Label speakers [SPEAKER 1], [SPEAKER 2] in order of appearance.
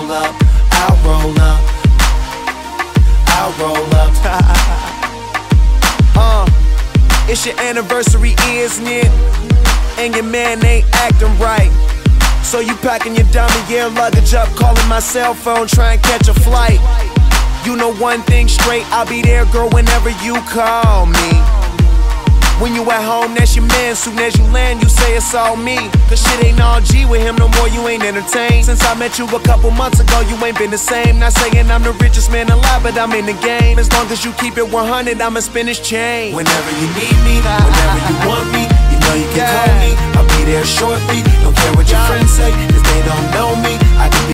[SPEAKER 1] roll up, I'll roll up, I'll roll up.
[SPEAKER 2] It's your anniversary, isn't it? And your man ain't acting right. So you packing your dummy gear luggage up, calling my cell phone, trying to catch a flight. You know one thing straight, I'll be there, girl, whenever you call me. When you at home, that's your man. Soon as you land, you say it's all me. Cause shit ain't all G with him no more, you ain't entertained. Since I met you a couple months ago, you ain't been the same. Not saying I'm the richest man alive, but I'm in the game. As long as you keep it 100, I'ma spin this chain.
[SPEAKER 1] Whenever you need me, whenever you want me, you know you can call me. I'll be there shortly, don't care what your friends say, cause they don't know me. I can be